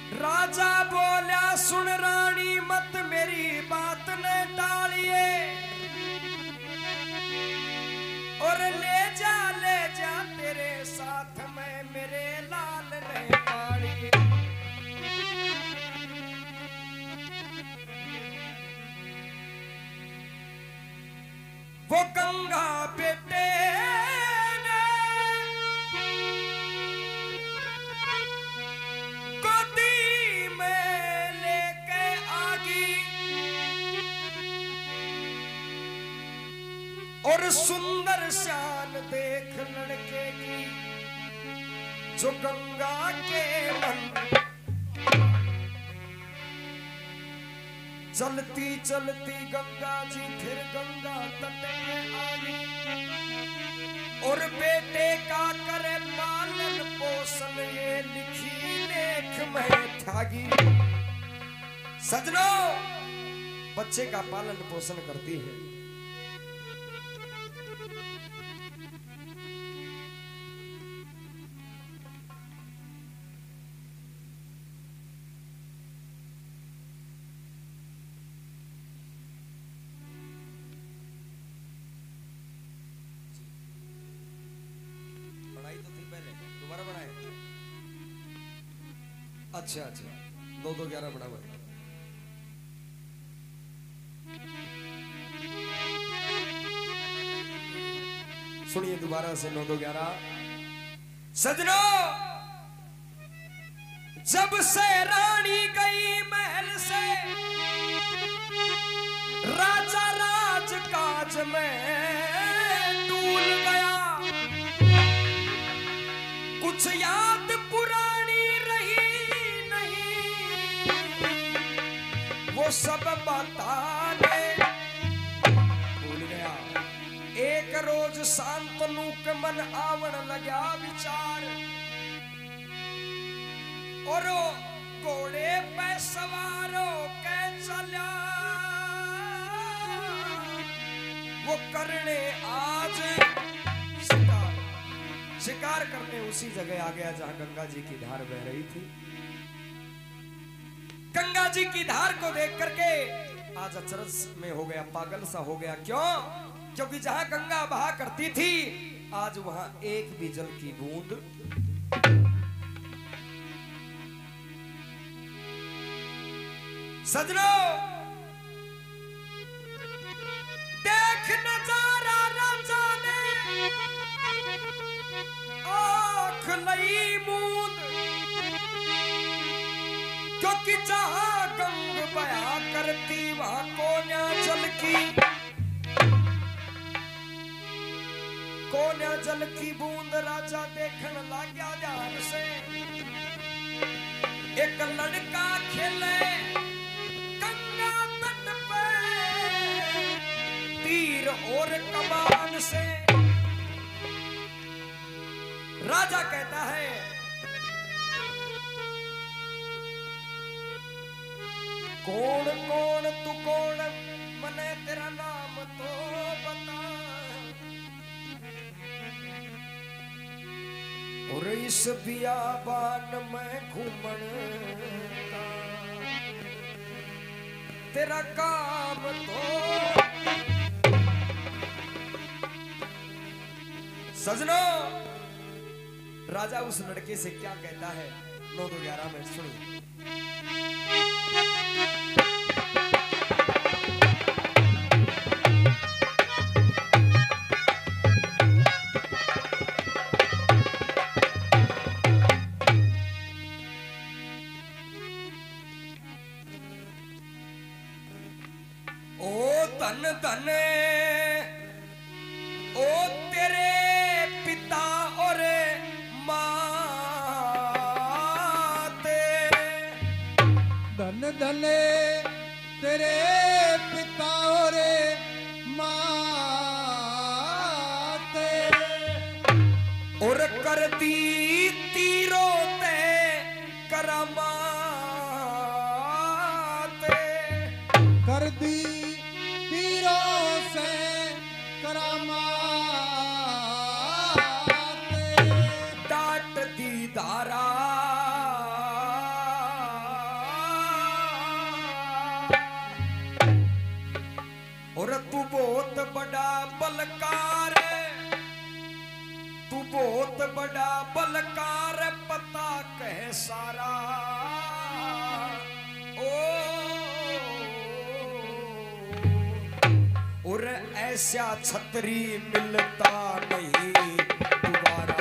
राजा बोला सुन रानी मत मेरी बात ने टालिए और ले जा तेरे साथ में मेरे लाल ने पालिए। वो गंगा बेटे और सुंदर शान देख लड़के की जो गंगा के मन चलती चलती गंगा जी फिर गंगा तट में आई और बेटे का करे पालन पोषण ये लिखी लेख में ठागी। सजनों बच्चे का पालन पोषण करती है। अच्छा 9-2-11 बराबर। सुनिए दोबारा से 9-2-11। सजनों जब से रानी गई महल से राजा राज काज में डूल गया। कुछ याद पुरानी रही वो सब बताने भूल गया। एक रोज शांतनु के मन आवण लगा विचार और घोड़े पे सवारों के चला वो करने आज शिकार करने उसी जगह आ गया जहां गंगा जी की धार बह रही थी। गंगा जी की धार को देख करके आज अचरज में हो गया, पागल सा हो गया। क्यों? क्योंकि जहां गंगा बहा करती थी आज वहां एक भी जल की बूंद। सजनों देख नजारा राजा ने आंख लई मूंद क्योंकि जहां गंग बया करती वहां कोन्या जल की बूंद राजा देखने लग गया ध्यान से। एक लड़का खेले गंगा तट पे तीर और कमान से। राजा कहता है कौन कौन तू कौन मने तेरा नाम तो बता और इस बियाबान में घूमन का तेरा काम तो। सजनों राजा उस लड़के से क्या कहता है 9-2-11 में सुनिए। धन धन ओ तेरे पिता और माते। धन धन तेरे पिता और माते और करती तीरों ते करामाते। कर दी तीरों से करामाते। डांट दी धारा बहुत बड़ा बलकार पता कह सारा ओ और ऐसा छतरी मिलता नहीं दोबारा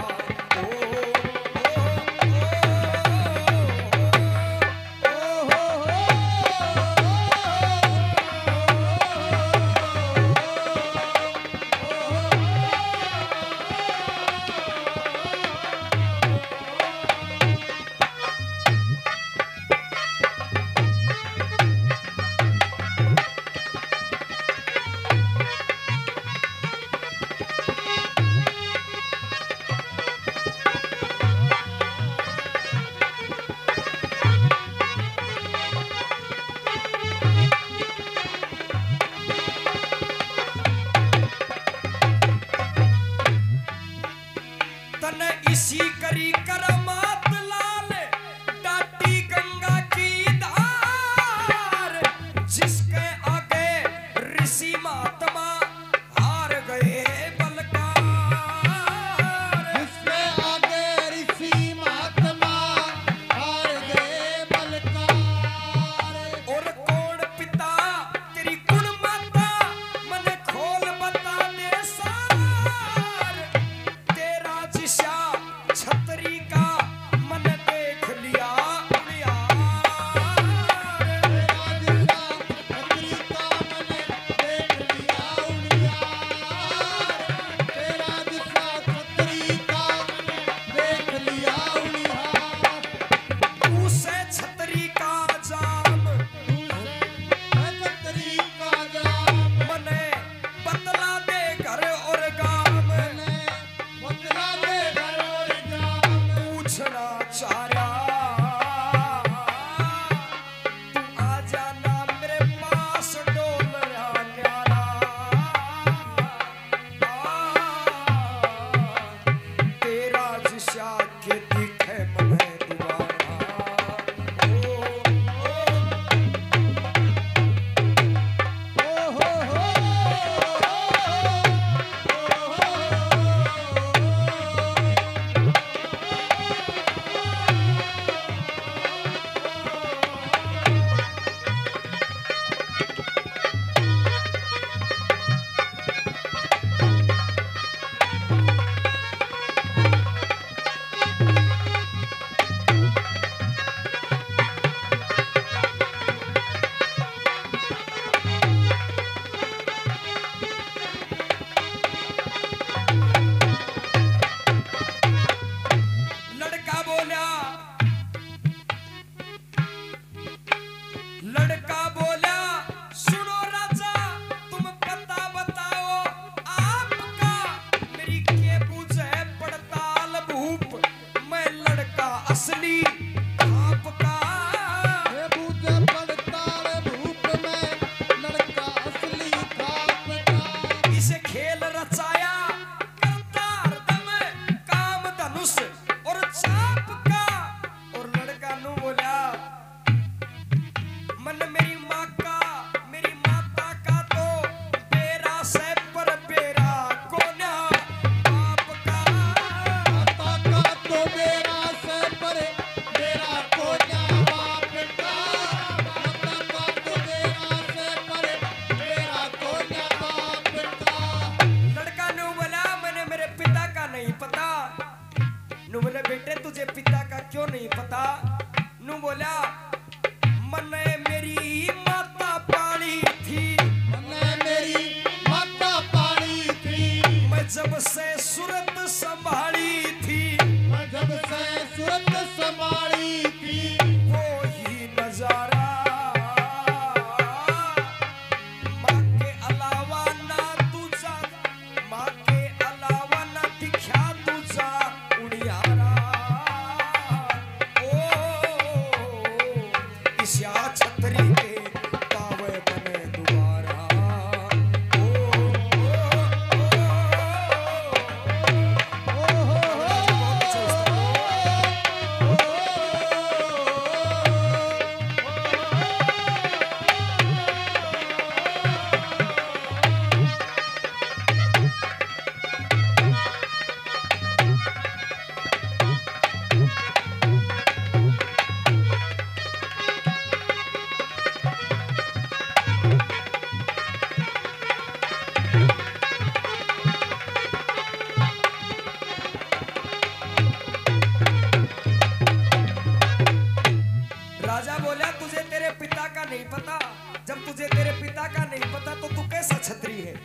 इसी करी करमात लाल डाटी गंगा की धार जिसके आगे ऋषि महात्मा हार गए बलकार जिसके आगे ऋषि महात्मा हार गए बलकार और कौन पिता तेरी कुण माता मन खोल बता दे सार तेरा जिसा छतरी का मन देख लिया लड़का बोला सुनो राजा तुम पता बताओ आपका मेरी के पूछे पड़ताल भूप मैं लड़का असली आपका पूछे पड़ताल भूप में लड़का असली आपका इसे खेल रचाया करता हरदम काम धनुष और चाप का और लड़का नु बोला मन मेरी माता का तो बेरा से पर बेरा कोना बाप का माता का तो बेरा से पर बेरा कोना बाप का माता का तो बेरा से पर बेरा कोना बाप का लड़का नु बोला मैंने मेरे पिता का नहीं पता नु बोले बेटे तुझे पिता का क्यों नहीं पता नु बोला मने मेरी माता पाली थी मैं जब से सूरत संभाली थी वो ही नजारा माँ के अलावा ना दिखा तुझा उड़ियारा ओ इस्या छतरी के पावे बने दोबारा राजा बोला तुझे तेरे पिता का नहीं पता, जब तुझे तेरे पिता का नहीं पता तो तू कैसा छत्री है।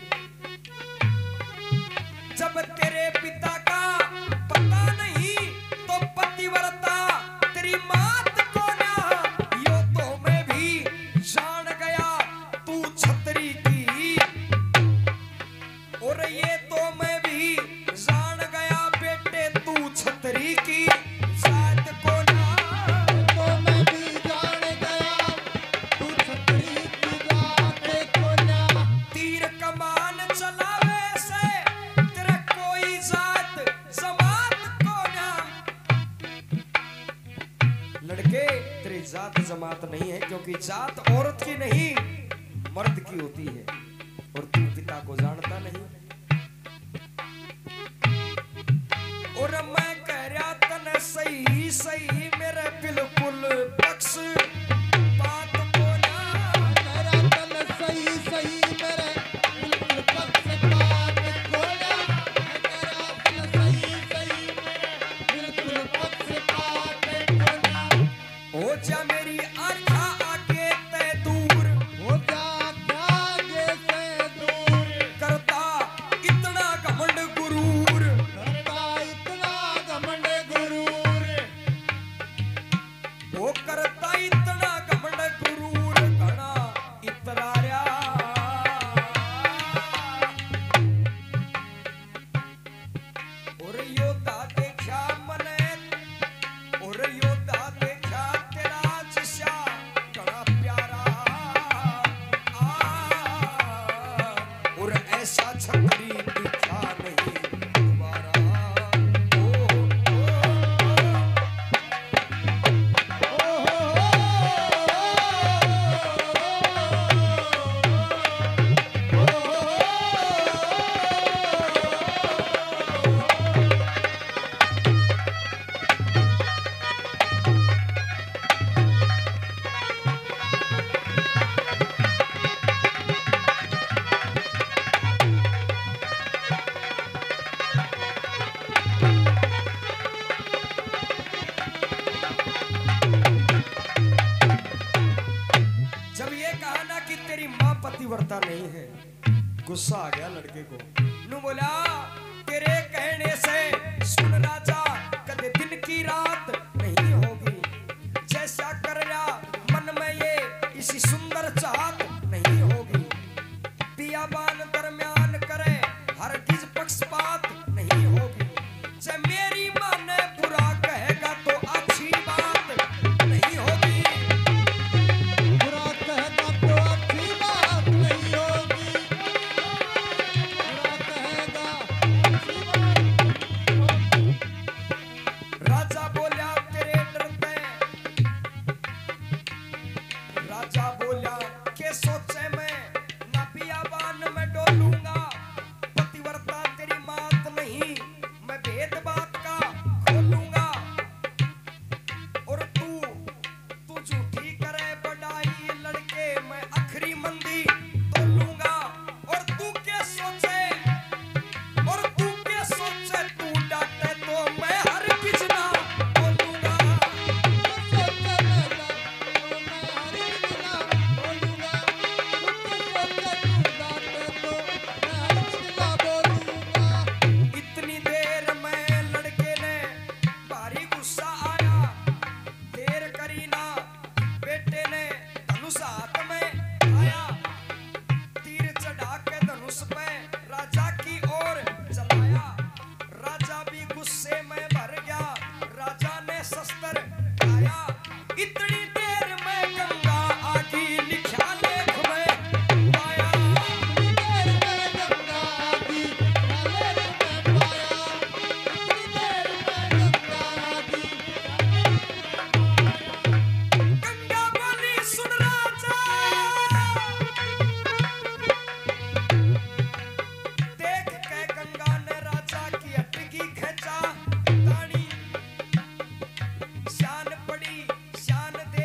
जब तेरे पिता का पता नहीं तो पतिव्रता तेरी मात को ना, यो तो मैं भी जान गया तू छत्री की, और ये तो मैं भी जान गया बेटे तू छत्री की जात को ना। तो मैं भी जान गया तू छतरी की जात को ना। तीर कमान चलावे से तेरा कोई जात जमात को ना। लड़के तेरी जात जमात नहीं है, क्योंकि जात औरत की नहीं मर्द की होती है, और तू पिता को जानता नहीं। और मैं कह रहा तन सही सही मेरे बिल्कुल पक्ष बात को ना। तेरा तन सही सही मेरे बिल्कुल पक्ष बात को ना। तेरा तन सही सही बिल्कुल पक्ष बात को ना। हो जा मेरी आँखा आगे ते दूर, हो जा आगे से दूर, करता इतना घमंड गुरूर। करता इतना घमंड गुरूर। वो करता इतना घमंड गुरूर, घना इतराया। और योद्धा देखा मने, और योद्धा देखा तेरा जिस्या घना प्यारा। और ऐसा छतरी दिखा नहीं दोबारा। ओ, ओ, जब ये कहा ना कि तेरी मां पतिव्रता नहीं है, गुस्सा आ गया लड़के को। नू बोला तेरे कहने से सुन राजा, कदे दिन की रात नहीं होगी। जैसा कर रहा मन में ये इसी सुंदर चाहत नहीं होगी। बियाबान दरमियान करे हर किस पक्षपात नहीं होगी। जब मेरी मां ने बुरा कहेगा तो अच्छी बात नहीं होगी। बुरा कहेगा तो अच्छी बात नहीं होगी। बुरा कहेगा अच्छी बात नहीं होगी। राजा बोला तेरे डरते, राजा बोला के सोचे मैं ना बियाबान में डोलूंगा। पतिव्रता तेरी मात नहीं, मैं भेद बात का खोलूंगा। और तू झूठी करे बड़ाई लड़के, मैं आखिरी मंदी तोलूंगा। और तू क्या सोचे, और तू क्या सोचे, तू डांटे तो मैं हर किस ना बोलूंगा। सोचे मैं हरी बिना बोलूंगा। सोचे तू डांटे तो मैं हरी बिना बोलूंगा। इतनी देर में लड़के ने भारी गुस्सा आया, देर करी ना बेटे ने धनुष हाथ में आया। तीर चढ़ा के धनुष पे राजा की ओर चलाया। राजा भी गुस्से में भर गया, राजा ने शस्त्र उठाया। इतनी देर में गंगा आगी लिखा लेख में पाया। इतनी देर में गंगा आगी लेख में पाया। इतनी देर में गंगा आगी गंगा बोली सुन राजा, देख के गंगा ने राजा की अटकी खेचा। ताड़ी शान पड़ी, शान दे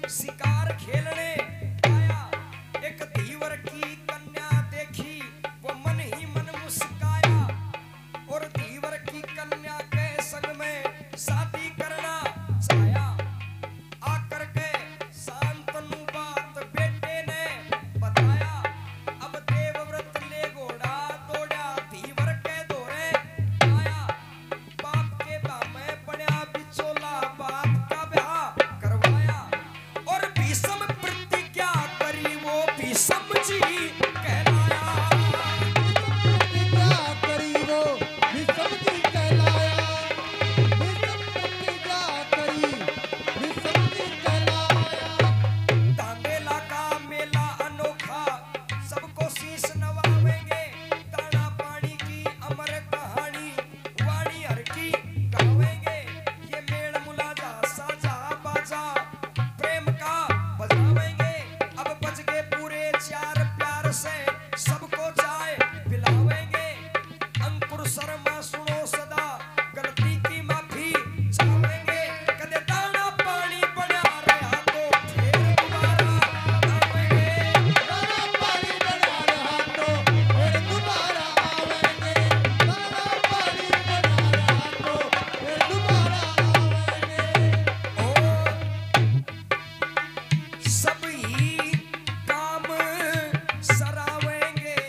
शिकार खेलने आया, एक धीवर की कन्या देखी, वो मन ही मन मुस्काया और धीवर की कन्या के संग में शादी करना चाहा। आकर के शांतनु बात बेटे ने बताया, अब देवव्रत ले घोड़ा दौड़ा धीवर के दौरे आया। बाप के बामे पड़ा बिचौला, बाप का ब्याह करवाया और भीषम प्रतिज्ञा करी, वो भीषम जी कहलाया। प्रतिज्ञा करी वो विषम जी कहलाया, विषम प्रतिज्ञा करी विषम जी कहलाया। दांदेला का मेला अनोखा, सबको शीश नवावेंगे, दाना पानी की अमर कहानी, वाणी हर की गावेंगे। ये मेड़ मुलाजा साजा बाजा प्रेम का बजावेंगे, अब बज गए पूरे 4 प्यार से सबको चाय पिलावेंगे। अंकुर शर्मा सुनो सदा, गलती की माफी चाहेंगे, कदे दाना पानी बना रहा तो फिर दोबारा आवेंगे। दाना पानी बना रहा तो फिर दोबारा आवेंगे, दाना पानी बना रहा तो फिर दोबारा आवेंगे। ओ सब ही काम सरावेंगे,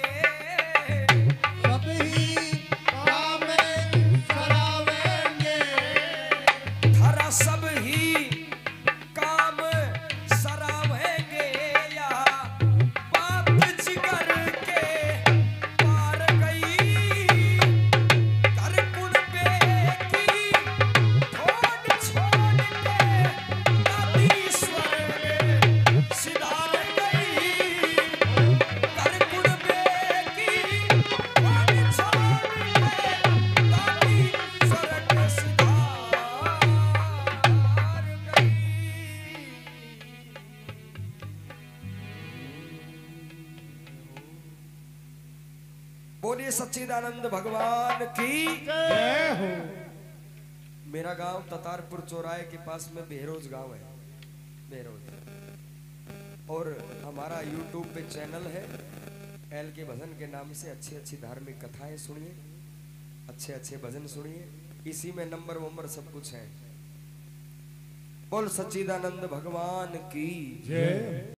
सभी काम सरावेंगे, थारा सब ही काम सरावेंगे। या बाप जिगर के पार गई, कर कुनबे की ठोड छोड़ के दादी स्वर्ग सिधार गई, कर कुनबे की ठोड छोड़ के दादी स्वर्ग सिधार गई। बोलिए सच्चिदानंद भगवान की। जय हो। मेरा गांव ततारपुर चौराहे के पास में बेहरोज गांव है, बेहरोज। और हमारा यूट्यूब पे चैनल है एल के भजन के नाम से। अच्छी अच्छी धार्मिक कथाएं सुनिए, अच्छे अच्छे भजन सुनिए, इसी में नंबर वंबर सब कुछ है। बोल सच्चिदानंद भगवान की जय।